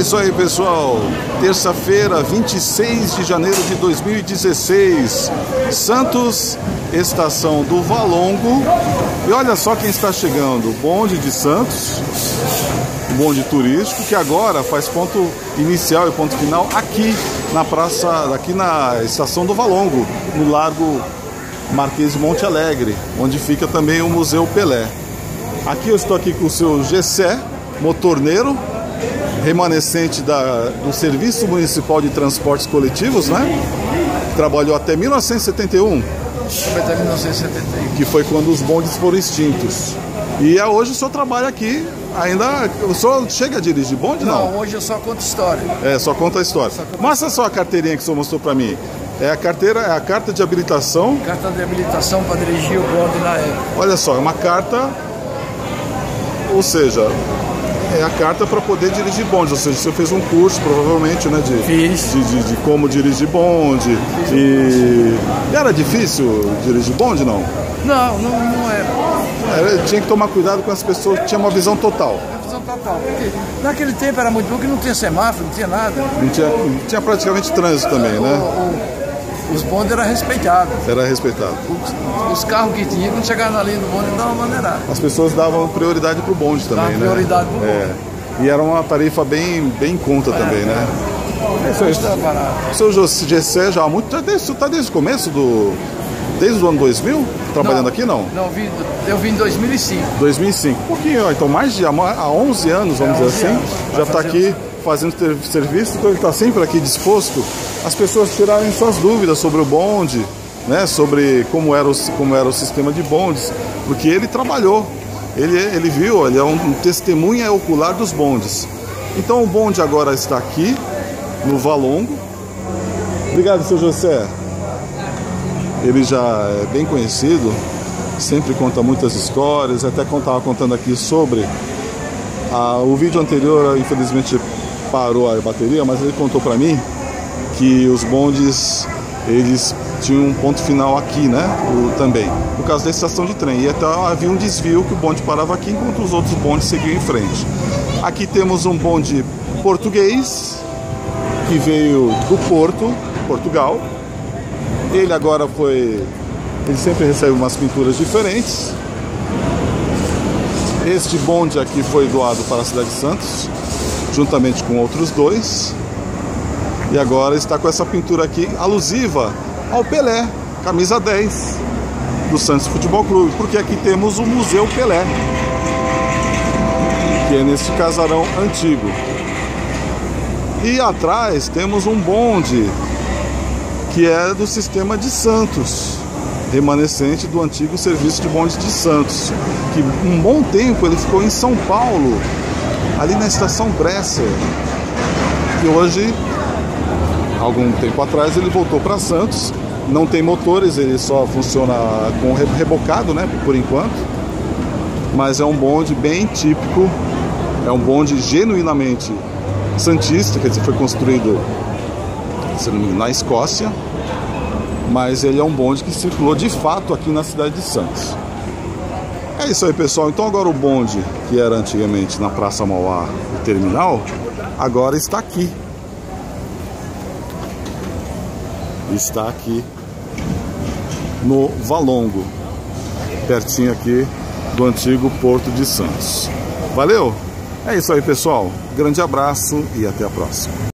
isso aí, pessoal. Terça-feira, 26 de janeiro de 2016. Santos, estação do Valongo. E olha só quem está chegando. O bonde de Santos, o bonde turístico, que agora faz ponto inicial e ponto final aqui na praça, aqui na estação do Valongo, no Largo Marquês de Monte Alegre, onde fica também o Museu Pelé. Aqui eu estou aqui com o seu Gessé, motorneiro, remanescente do Serviço Municipal de Transportes Coletivos, né? Trabalhou até 1971. Até 1971. Que foi quando os bondes foram extintos. E hoje o senhor trabalha aqui, ainda... O senhor chega a dirigir bonde, não? Não, hoje eu só conto história. É, só conta a história. Mostra só a carteirinha que o senhor mostrou pra mim. É a carteira, é a carta de habilitação. Carta de habilitação para dirigir o bonde na época. Olha só, é uma carta... Ou seja, é a carta para poder dirigir bonde. Ou seja, você fez um curso, provavelmente, né? De como dirigir bonde. E era difícil dirigir bonde, não? Não era. Tinha que tomar cuidado com as pessoas que tinham uma visão total. Visão total. Porque naquele tempo era muito bom que não tinha semáforo, não tinha nada. Não tinha praticamente trânsito também, né? Os bondes eram respeitados. Era respeitado. Os carros que tinham, quando chegavam na linha do bonde, davam uma maneirada. As pessoas davam prioridade pro bonde também, né? Prioridade pro bonde. E era uma tarifa bem em conta também, né? O seu Gessé já há muito... Está desde o começo desde o ano 2000? Trabalhando aqui, não? Não, eu vim em 2005. 2005. Um pouquinho, ó, então há 11 anos, vamos dizer assim, já está aqui fazendo serviço, então ele está sempre aqui disposto as pessoas tirarem suas dúvidas sobre o bonde, né? Sobre como era o sistema de bondes, porque ele trabalhou, ele viu, ele é um testemunha ocular dos bondes. Então o bonde agora está aqui no Valongo. Obrigado, seu José. Ele já é bem conhecido, sempre conta muitas histórias, até estava contando aqui sobre o vídeo anterior, infelizmente parou a bateria, mas ele contou para mim que os bondes, eles tinham um ponto final aqui, né, também, por causa da estação de trem, e até havia um desvio que o bonde parava aqui, enquanto os outros bondes seguiam em frente. Aqui temos um bonde português, que veio do Porto, Portugal. Ele agora ele sempre recebe umas pinturas diferentes. Este bonde aqui foi doado para a cidade de Santos, juntamente com outros dois. E agora está com essa pintura aqui, alusiva ao Pelé, camisa 10 do Santos Futebol Clube, porque aqui temos o Museu Pelé, que é neste casarão antigo. E atrás temos um bonde que é do sistema de Santos, remanescente do antigo serviço de bonde de Santos, que um bom tempo ele ficou em São Paulo, ali na estação Bresser, e hoje, algum tempo atrás, ele voltou para Santos. Não tem motores, ele só funciona com rebocado, né, por enquanto, mas é um bonde bem típico, é um bonde genuinamente santista, quer dizer, foi construído, se não me engano, na Escócia, mas ele é um bonde que circulou de fato aqui na cidade de Santos. É isso aí, pessoal. Então agora o bonde, que era antigamente na Praça Mauá, o terminal, agora está aqui. Está aqui no Valongo, pertinho aqui do antigo Porto de Santos. Valeu? É isso aí, pessoal. Grande abraço e até a próxima.